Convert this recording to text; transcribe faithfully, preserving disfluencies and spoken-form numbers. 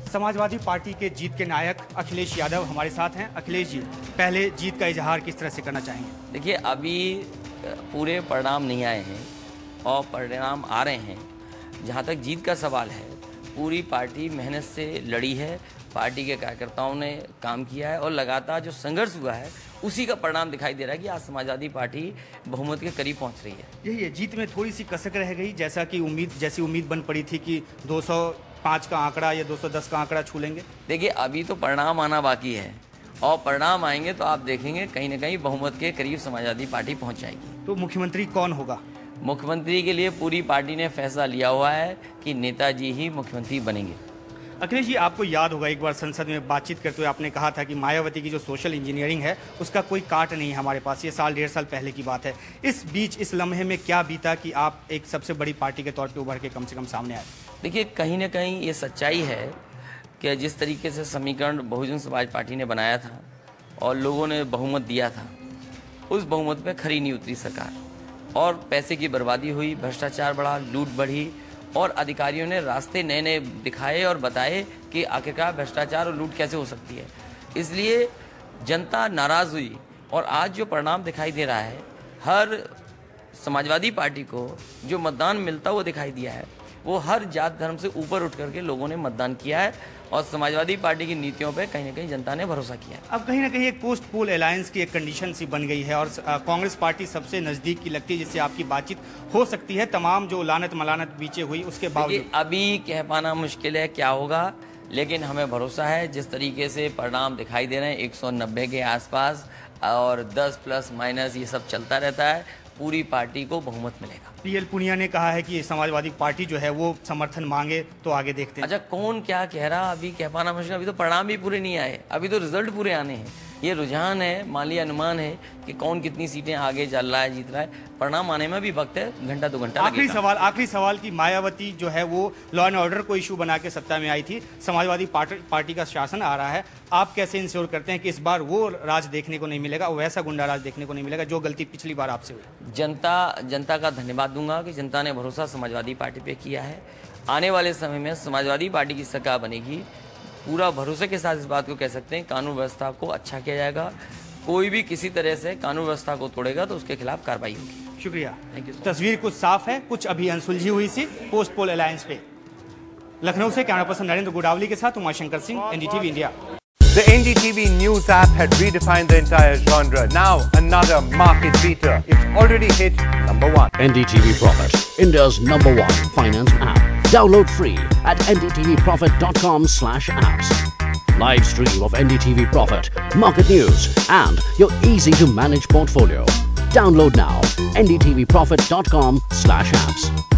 Samajwadi party के जीत के नायक अखिलेश यादव हमारे साथ हैं। अखिलेश जी, पहले जीत का इजहार किस तरह से करना चाहेंगे? देखिए, अभी पूरे परिणाम नहीं आए हैं और परिणाम आ रहे हैं। जहाँ तक जीत का सवाल है, पूरी पार्टी मेहनत से लड़ी है, पार्टी के कार्यकर्ताओं ने काम किया है और लगातार जो संघर्ष हुआ है उसी का परिणाम दिखाई दे रहा है कि आज समाजवादी पार्टी बहुमत के करीब पहुंच रही है। यही है, जीत में थोड़ी सी कसक रह गई, जैसा कि उम्मीद जैसी उम्मीद बन पड़ी थी कि दो सौ पाँच का आंकड़ा या दो सौ दस का आंकड़ा छू लेंगे। देखिए, अभी तो परिणाम आना बाकी है और परिणाम आएंगे तो आप देखेंगे कहीं ना कहीं बहुमत के करीब समाजवादी पार्टी पहुँच जाएगी। तो मुख्यमंत्री कौन होगा? मुख्यमंत्री के लिए पूरी पार्टी ने फैसला लिया हुआ है कि नेताजी ही मुख्यमंत्री बनेंगे। अखिलेश जी, आपको याद होगा एक बार संसद में बातचीत करते हुए आपने कहा था कि मायावती की जो सोशल इंजीनियरिंग है उसका कोई काट नहीं है हमारे पास। ये साल डेढ़ साल पहले की बात है। इस बीच इस लम्हे में क्या बीता कि आप एक सबसे बड़ी पार्टी के तौर पे उभर के कम से कम सामने आए? देखिए, कहीं ना कहीं ये सच्चाई है कि जिस तरीके से समीकरण बहुजन समाज पार्टी ने बनाया था और लोगों ने बहुमत दिया था, उस बहुमत पर खरी नहीं उतरी सरकार और पैसे की बर्बादी हुई, भ्रष्टाचार बढ़ा, लूट बढ़ी और अधिकारियों ने रास्ते नए नए दिखाए और बताए कि आखिरकार भ्रष्टाचार और लूट कैसे हो सकती है। इसलिए जनता नाराज़ हुई और आज जो परिणाम दिखाई दे रहा है, हर समाजवादी पार्टी को जो मतदान मिलता वो दिखाई दिया है, वो हर जात धर्म से ऊपर उठ करके लोगों ने मतदान किया है और समाजवादी पार्टी की नीतियों पे कहीं ना कहीं जनता ने भरोसा किया। अब कहीं ना कहीं एक पोस्ट पोल अलायंस की एक कंडीशन सी बन गई है और कांग्रेस पार्टी सबसे नज़दीक की लगती है जिससे आपकी बातचीत हो सकती है, तमाम जो लानत मलानत बीचे हुई उसके बावजूद। अभी कह पाना मुश्किल है क्या होगा, लेकिन हमें भरोसा है जिस तरीके से परिणाम दिखाई दे रहे हैं एक सौ नब्बे के आसपास और दस प्लस माइनस ये सब चलता रहता है, पूरी पार्टी को बहुमत मिलेगा। पीएल पुनिया ने कहा है कि समाजवादी पार्टी जो है वो समर्थन मांगे तो आगे देखते हैं। अच्छा, कौन क्या कह रहा अभी कह पाना मुश्किल। अभी तो परिणाम भी पूरे नहीं आए, अभी तो रिजल्ट पूरे आने हैं। ये रुझान है, माली अनुमान है कि कौन कितनी सीटें आगे चल रहा है, जीत रहा है। परिणाम आने में भी वक्त है, घंटा दो घंटा। आखिरी सवाल आखिरी सवाल की मायावती जो है वो लॉ एंड ऑर्डर को इशू बना के सत्ता में आई थी, समाजवादी पार्टी पार्टी का शासन आ रहा है। आप कैसे इंश्योर करते हैं कि इस बार वो राज देखने को नहीं मिलेगा, वैसा गुंडा राज देखने को नहीं मिलेगा जो गलती पिछली बार आपसे हुई? जनता जनता का धन्यवाद दूंगा कि जनता ने भरोसा समाजवादी पार्टी पे किया है। आने वाले समय में समाजवादी पार्टी की सरकार बनेगी। पूरा भरोसे के साथ इस बात को कह सकते हैं, कानून व्यवस्था को अच्छा किया जाएगा। कोई भी किसी तरह से कानून व्यवस्था को तोड़ेगा तो उसके खिलाफ कार्रवाई होगी। शुक्रिया, थैंक यू। तस्वीर कुछ साफ है, कुछ अभी अनसुलझी हुई सी पोस्ट पोल अलायंस पे। लखनऊ से कैमरा पर्सन नरेंद्र गुडावली के साथ Umashankar Singh, NDTV India. The N D T V News app had redefined the entire genre. Now another market beater. It's already hit number one. N D T V Profit, India's number one finance app. Download free at n d t v profit dot com slash apps. Live stream of N D T V Profit, market news and your easy to manage portfolio. Download now n d t v profit dot com slash apps.